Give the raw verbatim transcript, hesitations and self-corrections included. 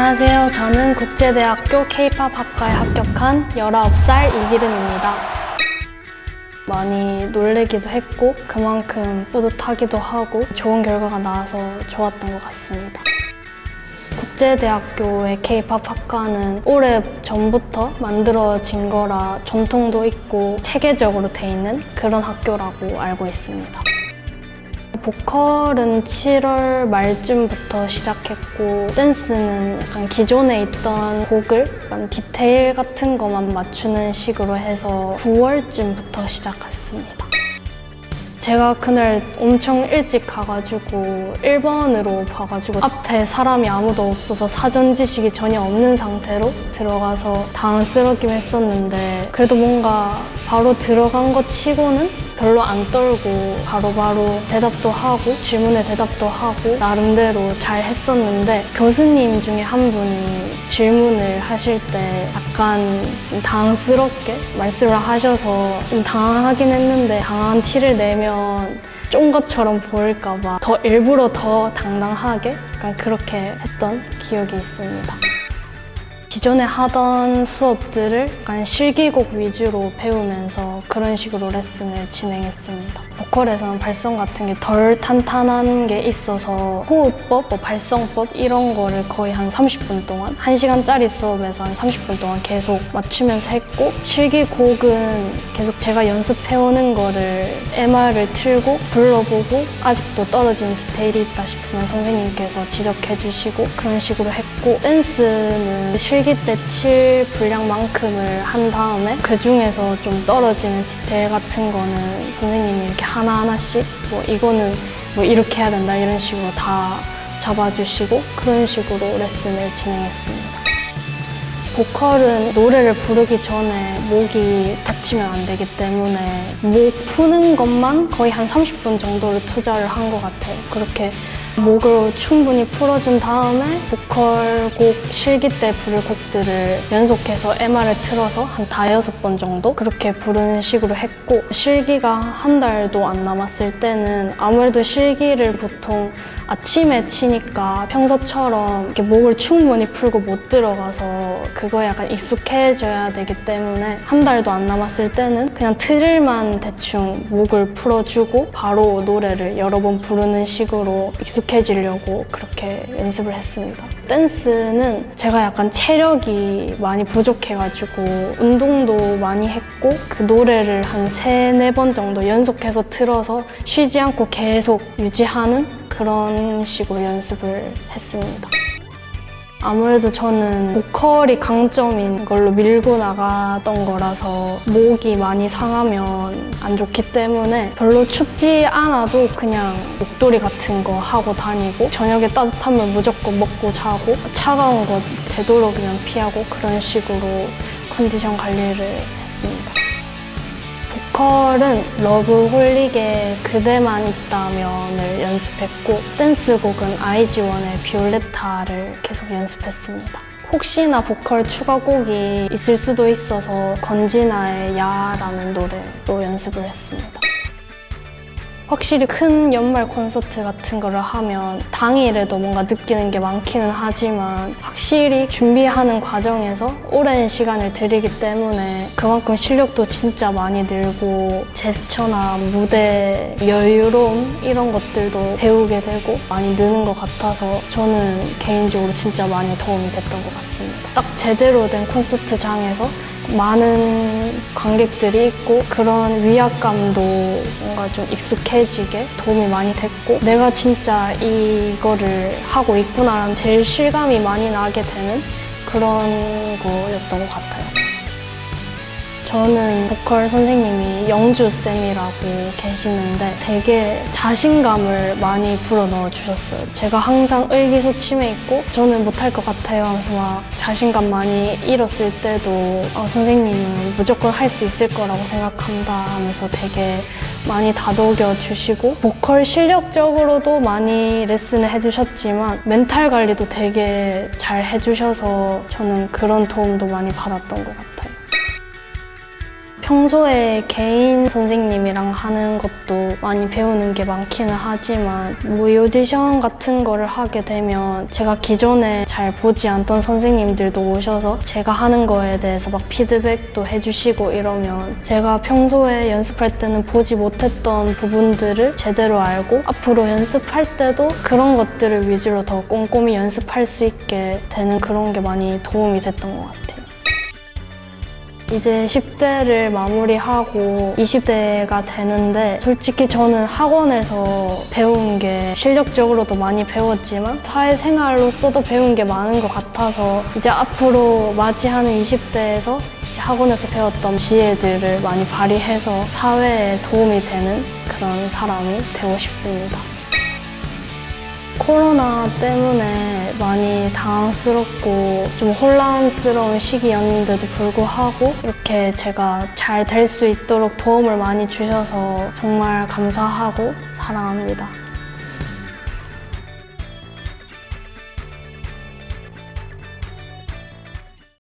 안녕하세요. 저는 국제대학교 케이팝 학과에 합격한 열아홉 살 이기름입니다. 많이 놀래기도 했고 그만큼 뿌듯하기도 하고 좋은 결과가 나와서 좋았던 것 같습니다. 국제대학교의 케이팝 학과는 오래 전부터 만들어진 거라 전통도 있고 체계적으로 돼 있는 그런 학교라고 알고 있습니다. 보컬은 칠월 말쯤부터 시작했고 댄스는 약간 기존에 있던 곡을 약간 디테일 같은 것만 맞추는 식으로 해서 구월쯤부터 시작했습니다. 제가 그날 엄청 일찍 가가지고 일 번으로 봐가지고 앞에 사람이 아무도 없어서 사전 지식이 전혀 없는 상태로 들어가서 당황스럽긴 했었는데 그래도 뭔가 바로 들어간 것 치고는 별로 안 떨고 바로바로 바로 대답도 하고 질문에 대답도 하고 나름대로 잘 했었는데 교수님 중에 한 분이 질문을 하실 때 약간 좀 당황스럽게 말씀을 하셔서 좀 당황하긴 했는데 당황한 티를 내면 쫀 것처럼 보일까 봐 더 일부러 더 당당하게 약간 그렇게 했던 기억이 있습니다. 기존에 하던 수업들을 약간 실기곡 위주로 배우면서 그런 식으로 레슨을 진행했습니다. 보컬에서는 발성 같은 게 덜 탄탄한 게 있어서 호흡법, 뭐 발성법 이런 거를 거의 한 삼십 분 동안 한 시간짜리 수업에서 한 삼십 분 동안 계속 맞추면서 했고 실기곡은 계속 제가 연습해오는 거를 엠알을 틀고 불러보고 아직도 떨어지는 디테일이 있다 싶으면 선생님께서 지적해 주시고 그런 식으로 했고 댄스는 실기 때 칠 분량만큼을 한 다음에 그 중에서 좀 떨어지는 디테일 같은 거는 선생님이 이렇게 하나하나씩 뭐 이거는 뭐 이렇게 해야 된다 이런 식으로 다 잡아주시고 그런 식으로 레슨을 진행했습니다. 보컬은 노래를 부르기 전에 목이 다치면 안 되기 때문에 목 푸는 것만 거의 한 삼십 분 정도를 투자를 한 것 같아요. 그렇게 목을 충분히 풀어준 다음에 보컬 곡, 실기 때 부를 곡들을 연속해서 엠알을 틀어서 한 다여섯 번 정도 그렇게 부르는 식으로 했고 실기가 한 달도 안 남았을 때는 아무래도 실기를 보통 아침에 치니까 평소처럼 이렇게 목을 충분히 풀고 못 들어가서 그거에 약간 익숙해져야 되기 때문에 한 달도 안 남았을 때는 그냥 틀을만 대충 목을 풀어주고 바로 노래를 여러 번 부르는 식으로 익숙해지려고 그렇게 연습을 했습니다. 댄스는 제가 약간 체력이 많이 부족해가지고 운동도 많이 했고 그 노래를 한 세네 번 정도 연속해서 틀어서 쉬지 않고 계속 유지하는 그런 식으로 연습을 했습니다. 아무래도 저는 보컬이 강점인 걸로 밀고 나가던 거라서 목이 많이 상하면 안 좋기 때문에 별로 춥지 않아도 그냥 목도리 같은 거 하고 다니고 저녁에 따뜻하면 무조건 먹고 자고 차가운 거 되도록이면 피하고 그런 식으로 컨디션 관리를 했습니다. 보컬은 러브홀릭의 그대만 있다면을 연습했고 댄스곡은 아이지원의 비올레타를 계속 연습했습니다. 혹시나 보컬 추가곡이 있을 수도 있어서 건지나의 야라는 노래로 연습을 했습니다. 확실히 큰 연말 콘서트 같은 거를 하면 당일에도 뭔가 느끼는 게 많기는 하지만 확실히 준비하는 과정에서 오랜 시간을 들이기 때문에 그만큼 실력도 진짜 많이 늘고 제스처나 무대 여유로움 이런 것들도 배우게 되고 많이 느는 것 같아서 저는 개인적으로 진짜 많이 도움이 됐던 것 같습니다. 딱 제대로 된 콘서트장에서 많은 관객들이 있고 그런 위압감도 뭔가 좀 익숙해지게 도움이 많이 됐고 내가 진짜 이거를 하고 있구나라는 제일 실감이 많이 나게 되는 그런 거였던 것 같아요. 저는 보컬 선생님이 영주쌤이라고 계시는데 되게 자신감을 많이 불어넣어 주셨어요. 제가 항상 의기소침해 있고 저는 못할 것 같아요 하면서 막 자신감 많이 잃었을 때도 어, 선생님은 무조건 할 수 있을 거라고 생각한다 하면서 되게 많이 다독여 주시고 보컬 실력적으로도 많이 레슨을 해주셨지만 멘탈 관리도 되게 잘 해주셔서 저는 그런 도움도 많이 받았던 것 같아요. 평소에 개인 선생님이랑 하는 것도 많이 배우는 게 많기는 하지만 모의 오디션 같은 거를 하게 되면 제가 기존에 잘 보지 않던 선생님들도 오셔서 제가 하는 거에 대해서 막 피드백도 해주시고 이러면 제가 평소에 연습할 때는 보지 못했던 부분들을 제대로 알고 앞으로 연습할 때도 그런 것들을 위주로 더 꼼꼼히 연습할 수 있게 되는 그런 게 많이 도움이 됐던 것 같아요. 이제 십 대를 마무리하고 이십 대가 되는데 솔직히 저는 학원에서 배운 게 실력적으로도 많이 배웠지만 사회생활로서도 배운 게 많은 것 같아서 이제 앞으로 맞이하는 이십 대에서 이제 학원에서 배웠던 지혜들을 많이 발휘해서 사회에 도움이 되는 그런 사람이 되고 싶습니다. 코로나 때문에 많이 당황스럽고 좀 혼란스러운 시기였는데도 불구하고 이렇게 제가 잘 될 수 있도록 도움을 많이 주셔서 정말 감사하고 사랑합니다.